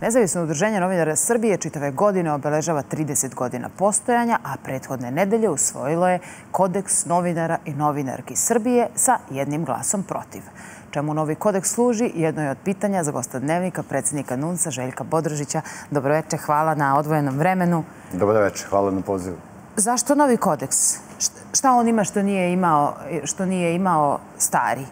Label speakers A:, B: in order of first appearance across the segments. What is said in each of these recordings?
A: Nezavisno udruženje novinara Srbije čitave godine obeležava 30 godina postojanja, a prethodne nedelje usvojilo je Kodeks novinara i novinarki Srbije sa jednim glasom protiv. Čemu novi kodeks služi, jedno je od pitanja za gosta Dnevnika, predsjednika NUNS-a Željka Bodrožića. Dobroveče, hvala na odvojenom vremenu.
B: Dobroveče, hvala na pozivu.
A: Zašto novi kodeks? Šta on ima što nije imao stari?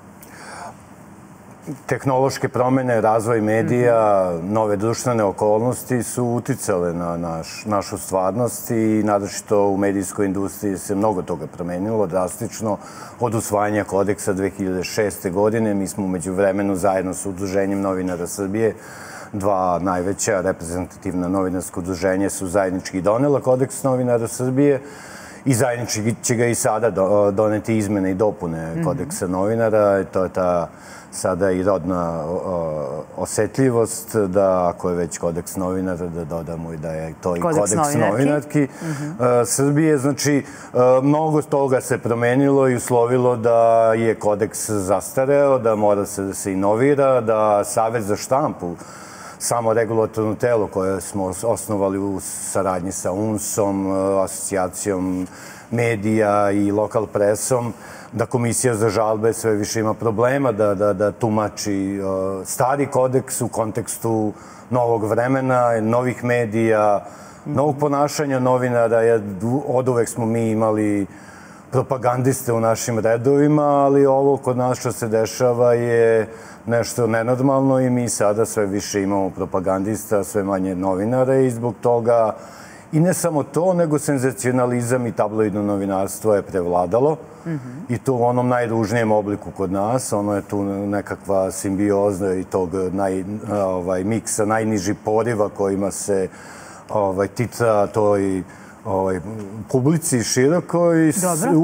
B: Tehnološke promjene, razvoj medija, nove društvene okolnosti su uticale na našu stvarnost i naročito u medijskoj industriji se mnogo toga promenilo drastično. Od usvajanja kodeksa 2006. godine mi smo umeđu vremenu zajedno sa Udruženjem novinara Srbije, dva najveća reprezentativna novinarska udruženja su zajednički donela kodeks novinara Srbije i zajednički će ga i sada doneti izmene i dopune kodeksa novinara. To je ta sada i rodna osetljivost, da ako je već kodeks novinara, da dodamo i da je to i kodeks novinarki Srbije. Znači, mnogo toga se promenilo i uslovilo da je kodeks zastareo, da mora se da se inovira, da Savet za štampu, samo regulatorno telo koje smo osnovali u saradnji sa UNS-om, asocijacijom medija i lokal presom, da Komisija za žalbe sve više ima problema da tumači stari kodeks u kontekstu novog vremena, novih medija, novog ponašanja novinara. Od uvek smo mi imali propagandiste u našim redovima, ali ovo kod nas što se dešava je nešto nenormalno i mi sada sve više imamo propagandista, sve manje novinara i zbog toga i ne samo to, nego senzacionalizam i tabloidno novinarstvo je prevladalo i to u onom najružnijem obliku kod nas. Ono je tu nekakva simbioza i tog miksa najnižih poriva kojima se titra toj publici široko i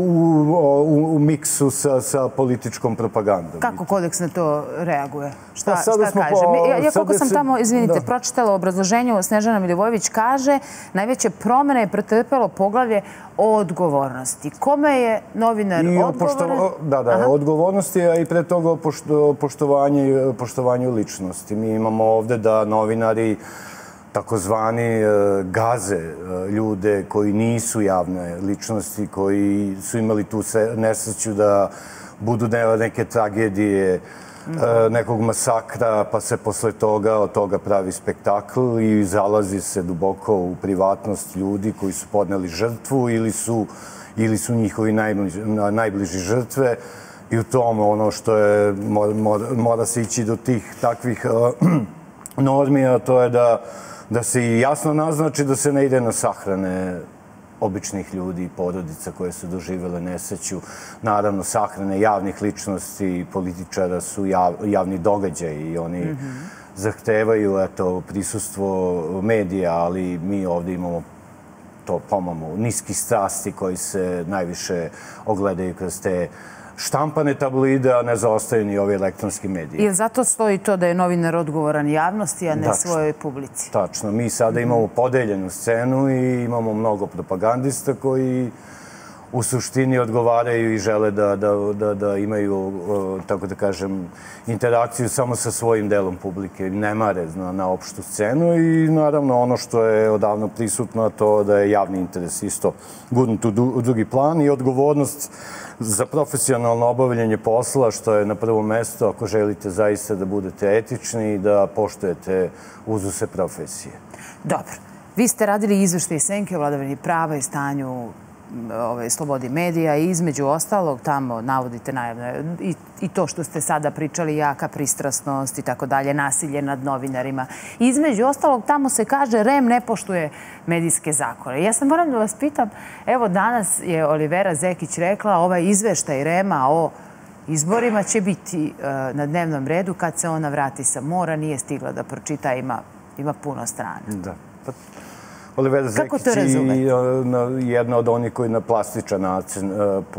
B: u miksu sa političkom propagandom.
A: Kako kodeks na to reaguje? Šta kaže? Ja koliko sam tamo, izvinite, pročitala u obrazloženju, Snežana Milivojević kaže najveće promjene je pretrpelo poglavlje o odgovornosti. Kome je novinar odgovoran?
B: Da, odgovornosti, a i pre toga o poštovanju ličnosti. Mi imamo ovde da novinari takozvani gaze ljude koji nisu javne ličnosti, koji su imali tu nesreću da budu neke tragedije, nekog masakra, pa se posle toga od toga pravi spektakl i zalazi se duboko u privatnost ljudi koji su podneli žrtvu ili su njihovi najbliži žrtve. I u tom ono što je, mora se ići do tih takvih normi, a to je da se jasno naznači da se ne ide na sahrane običnih ljudi i porodica koje su doživjele nesreću. Naravno, sahrane javnih ličnosti i političara su javni događaj i oni zahtevaju prisustvo medija, ali mi ovdje imamo to, pomamo, niski strasti koji se najviše ogledaju kroz te štampane tabloide, a ne zaostaju ni ovi elektronski mediji.
A: I zato stoji to da je novinar odgovoran javnosti, a ne svojoj publici?
B: Tačno. Mi sada imamo podeljenu scenu i imamo mnogo propagandista koji u suštini odgovaraju i žele da imaju, tako da kažem, interakciju samo sa svojim delom publike. Ne mare na opštu scenu i naravno ono što je odavno prisutno, to da je javni interes isto gurnut u drugi plan i odgovornost za profesionalno obavljanje posla, što je na prvo mesto ako želite zaista da budete etični i da poštujete uzuse profesije.
A: Dobro. Vi ste radili izveštaj Senke o vladavini prava i stanju slobodi medija i između ostalog tamo navodite i to što ste sada pričali, jaka pristrasnost i tako dalje, nasilje nad novinarima. Između ostalog tamo se kaže REM ne poštuje medijske zakone. Ja sam moram da vas pitam, evo danas je Olivera Zekić rekla ovaj izveštaj REM-a o izborima će biti na dnevnom redu kad se ona vrati sa mora, nije stigla da pročita, ima puno strana.
B: Da. Olivera Zekić je jedna od onih koji na plastičan način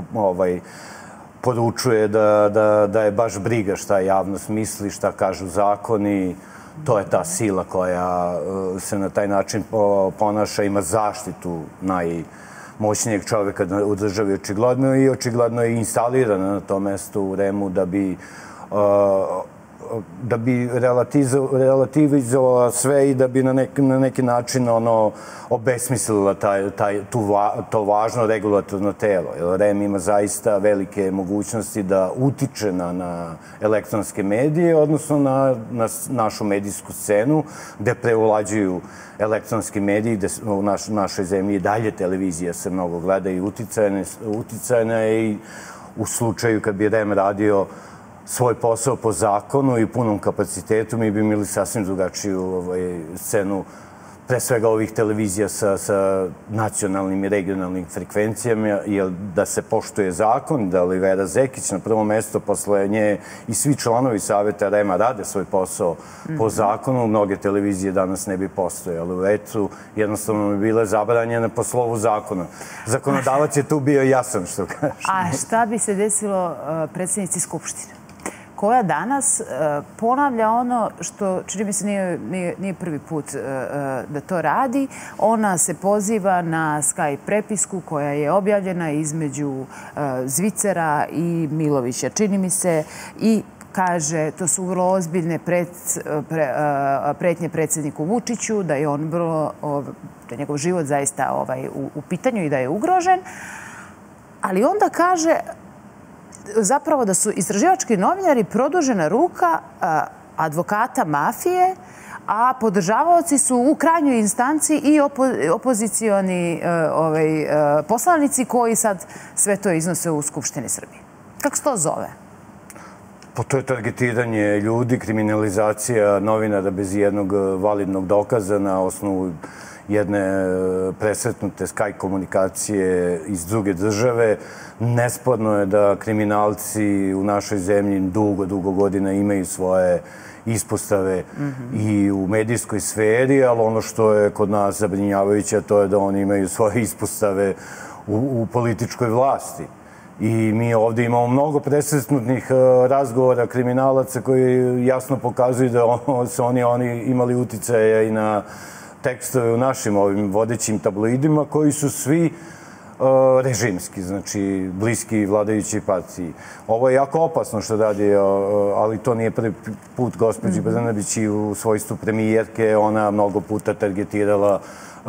B: poručuje da je baš briga šta javnost misli, šta kažu zakoni. To je ta sila koja se na taj način ponaša, ima zaštitu najmoćnijeg čovjeka u državi očigledno i očigledno je instalirana na tom mestu u REM-u da bi relativizovala sve i da bi na neki način obesmislila to važno regulatorno telo. Jer REM ima zaista velike mogućnosti da utiče na elektronske medije, odnosno na našu medijsku scenu, gde preulađuju elektronski mediji, gde u našoj zemlji dalje televizija se mnogo gleda i uticajna je i u slučaju kad bi REM radio svoj posao po zakonu i punom kapacitetu, mi bi imali sasvim drugačiju scenu, pre svega ovih televizija sa nacionalnim i regionalnim frekvencijama, jer da se poštuje zakon, da Olivera Zekić na prvo mesto posle nje i svi članovi Saveta REM-a rade svoj posao po zakonu, mnoge televizije danas ne bi postojale u etru, jednostavno bi bile zabranjene po slovu zakona. Zakonodavac je tu bio jasan, što kaže.
A: A šta bi se desilo predsjednici Skupštine, koja danas ponavlja ono što, čini mi se, nije prvi put da to radi. Ona se poziva na Skype prepisku koja je objavljena između Zvicera i Milovića, čini mi se, i kaže to su vrlo ozbiljne pretnje predsjedniku Vučiću, da je on vrlo, da je njegov život zaista u pitanju i da je ugrožen. Ali onda kaže zapravo da su istraživački novinari produžena ruka advokata mafije, a podržavaoci su u krajnjoj instanci i opozicioni poslanici koji sad sve to iznose u Skupštini Srbije. Kako se to zove?
B: Pa to je targetiranje ljudi, kriminalizacija novinara bez jednog validnog dokaza na osnovu jedne presretnute Skype komunikacije iz druge države. Nesporno je da kriminalci u našoj zemlji dugo godina imaju svoje ispostave i u medijskoj sferi, ali ono što je kod nas zabrinjavajuće, to je da oni imaju svoje ispostave u političkoj vlasti. I mi ovdje imamo mnogo presretnutnih razgovora kriminalaca koji jasno pokazuju da su oni imali uticaja i na tekstove u našim ovim vodećim tabloidima koji su svi režimski, znači bliski vladajućoj partiji. Ovo je jako opasno što radi, ali to nije prvi put gospođi Brnabić i u svojstvu premijerke. Ona mnogo puta targetirala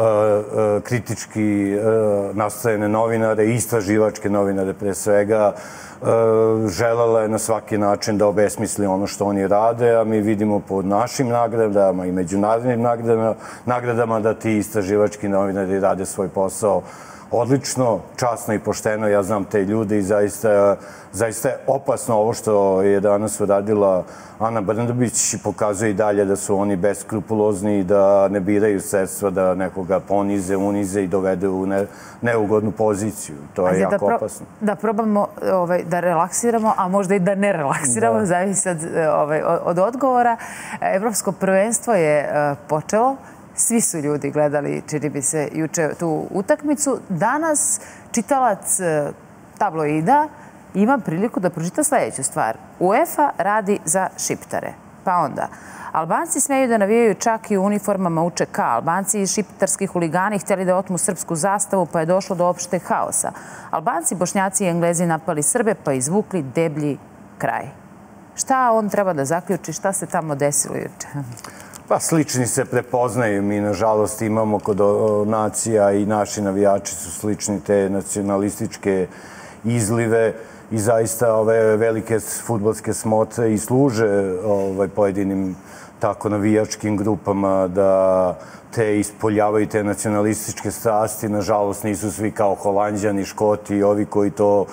B: kritički nastrojene novinare, istraživačke novinare pre svega. Želela je na svaki način da obesmisli ono što oni rade, a mi vidimo po našim nagradama i međunarodnim nagradama da ti istraživački novinari rade svoj posao odlično, časno i pošteno. Ja znam te ljude i zaista je opasno ovo što je danas uradila Ana Brnabić. Pokazuje i dalje da su oni beskrupulozni i da ne biraju sredstva da nekoga ponize, unize i dovede u neugodnu poziciju. To je jako opasno.
A: Da probamo da relaksiramo, a možda i da ne relaksiramo, zavisi od odgovora. Evropsko prvenstvo je počelo. Svi su ljudi gledali, čini mi se, juče tu utakmicu. Danas čitalac tabloida ima priliku da pročita sljedeću stvar. UEFA radi za šiptare. Pa onda, Albanci smeju da navijaju čak i u uniformama UČK. Albanci i šiptarski huligani htjeli da otmu srpsku zastavu, pa je došlo do opšteg haosa. Albanci, Bošnjaci i Englezi napali Srbe, pa izvukli deblji kraj. Šta on treba da zaključi? Šta se tamo desilo juče?
B: Pa slični se prepoznaju. Mi, nažalost, imamo kod nacija i naši navijači su slični te nacionalističke izlive i zaista ove velike fudbalske smotre i služe pojedinim tako navijačkim grupama da te ispoljavaju te nacionalističke strasti. Nažalost, nisu svi kao Holanđani, Škoti i ovi koji to,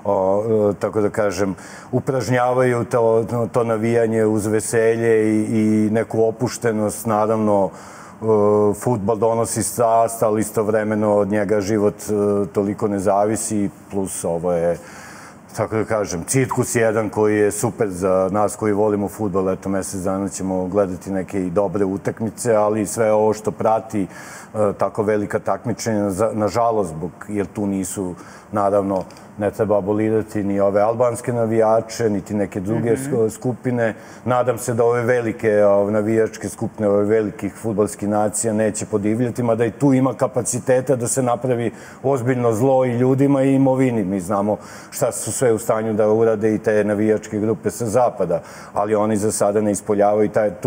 B: tako da kažem, upražnjavaju to navijanje uz veselje i neku opuštenost. Naravno, fudbal donosi strast, ali istovremeno od njega život toliko ne zavisi, plus ovo je, tako da kažem, cirkus jedan koji je super za nas koji volimo fudbal. Eto, mjesec dana ćemo gledati neke i dobre utakmice, ali sve ovo što prati tako velika takmičenja, nažalost, jer tu nisu, naravno, ne treba abolirati ni ove albanske navijače, niti neke druge skupine. Nadam se da ove velike navijačke skupine, ove velikih fudbalskih nacija neće podivljati, mada i tu ima kapaciteta da se napravi ozbiljno zlo i ljudima i imovini. Mi znamo šta su sve u stanju da urade i te navijačke grupe sa zapada, ali oni za sada ne ispoljavaju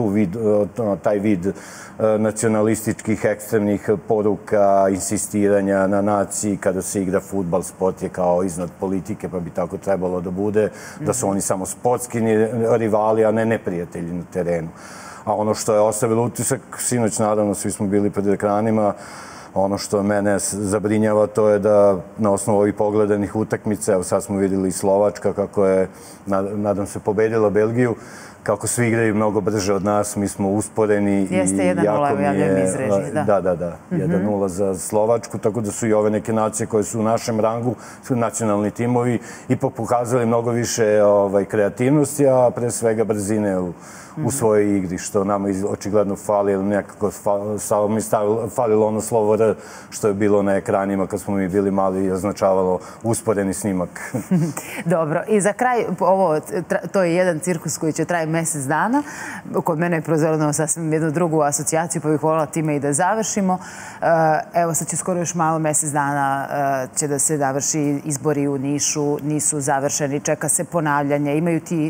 B: taj vid nacionalističkih ekstremnih poruka, insistiranja na naciji kada se igra fudbal. Sport je kao iznad politike, pa bi tako trebalo da bude, da su oni samo sportski rivali, a ne neprijatelji na terenu. A ono što je ostavilo utisak, sinoć naravno svi smo bili pred ekranima, ono što mene zabrinjava to je da na osnovu ovih pogledanih utakmica, evo sad smo vidjeli i Slovačka kako je, nadam se, pobedila Belgiju, kako svi igraju mnogo brže od nas, mi smo usporeni.
A: Jeste 1-0, javljam iz režije, da.
B: Da. 1-0 za Slovačku, tako da su i ove neke nacije koje su u našem rangu, su nacionalni timovi, ipak pokazali mnogo više kreativnosti, a pre svega brzine u svojoj igri, što nama očigledno fali, ili nekako mi falilo ono slovo R što je bilo na ekranima kad smo mi bili mali i označavalo usporeni snimak.
A: Dobro, i za kraj, to je jedan cirkus koji će trajati mjesec dana. Kod mene je proizvedeno sasvim jednu drugu asocijaciju, pa bih voljela time i da završimo. Evo, sad će skoro još malo mjesec dana će da se završi izbori u Nišu, nisu završeni, čeka se ponavljanje, imaju ti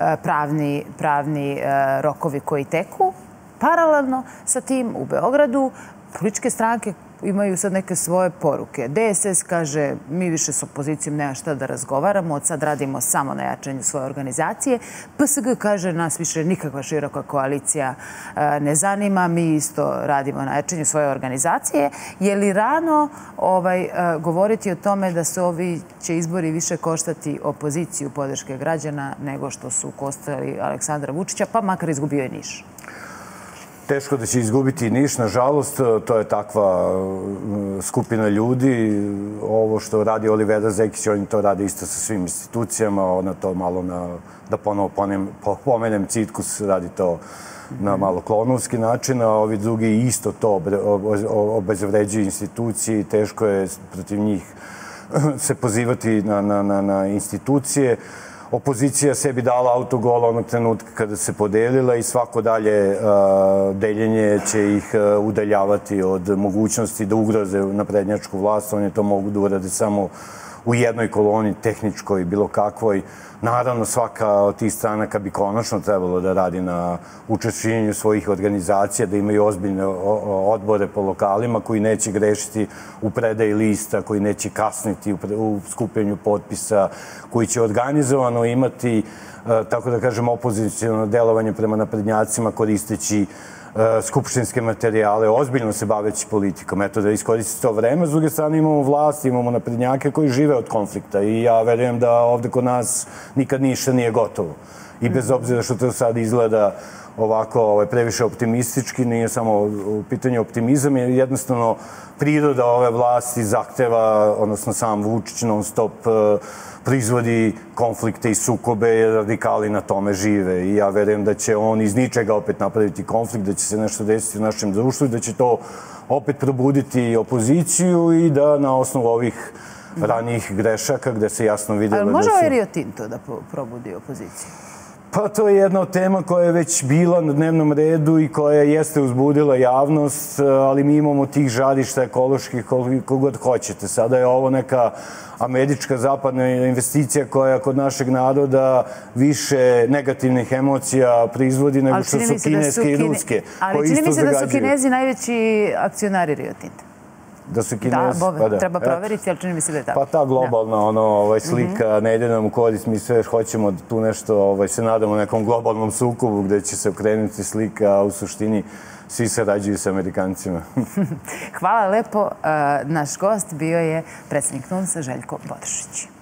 A: pravni rokovi koji teku. Paralelno sa tim u Beogradu političke stranke imaju sad neke svoje poruke. DSS kaže, mi više s opozicijom nema šta da razgovaramo, od sad radimo samo na jačanju svoje organizacije. PSG kaže, nas više nikakva široka koalicija ne zanima, mi isto radimo na jačanju svoje organizacije. Je li rano govoriti o tome da su ovi će izbori više koštati opoziciju podrške građana nego što su koštali Aleksandra Vučića, pa makar izgubio je Niš?
B: Teško da će izgubiti Niš, nažalost, to je takva skupina ljudi. Ovo što radi Olivera Zekić, oni to rade isto sa svim institucijama, ona to malo da ponovo pomenem Citkus, radi to na malo klonovski način, a ovi drugi isto to obezvređuju institucije i teško je protiv njih se pozivati na institucije. Opozicija sebi dala autogol onog trenutka kada se podelila i svako dalje deljenje će ih udaljavati od mogućnosti da ugroze naprednjačku vlast. Oni to mogu da urade samo u jednoj koloni, tehničkoj, bilo kakvoj. Naravno, svaka od tih stranaka bi konačno trebalo da radi na učešćenju svojih organizacija, da imaju ozbiljne odbore po lokalima koji neće grešiti u predaji lista, koji neće kasniti u skupljenju potpisa, koji će organizovano imati, tako da kažem, opoziciono delovanje prema naprednjacima koristeći skupštinske materijale, ozbiljno se baveći politikom. Eto, da iskoristiti to vreme. S druge strane imamo vlast, imamo naprednjake koji žive od konflikta i ja verujem da ovde kod nas nikad ništa nije gotovo. I bez obzira što to sad izgleda ovako previše optimistički, nije samo u pitanju optimizam, jer jednostavno priroda ove vlasti zahteva, odnosno sam Vučić non stop proizvodi konflikte i sukobe, jer radikali na tome žive. I ja verujem da će on iz ničega opet napraviti konflikt, da će se nešto desiti u našem društvu i da će to opet probuditi opoziciju i da na osnovu ovih ranijih grešaka gde se jasno vidjelo da su...
A: Ali može ovaj Rio Tinto da probudi opoziciju?
B: Pa to je jedna od tema koja je već bila na dnevnom redu i koja jeste uzbudila javnost, ali mi imamo tih žarišta ekoloških koliko god hoćete. Sada je ovo neka američka zapadna investicija koja kod našeg naroda više negativnih emocija proizvodi nego što su kineske i ruske.
A: Ali čini mi se da su Kinezi najveći akcionari Rio Tinta.
B: Da su Kinezi, pa da.
A: Treba proveriti, ali čini mi se da je tako.
B: Pa ta globalna slika ne ide nam u korist, mi sve hoćemo tu nešto, se nadamo nekom globalnom sukobu gde će se okrenuti slika, a u suštini svi sarađuju s Amerikancima.
A: Hvala lepo. Naš gost bio je predsjednik NUNS-a Željko Bodržić.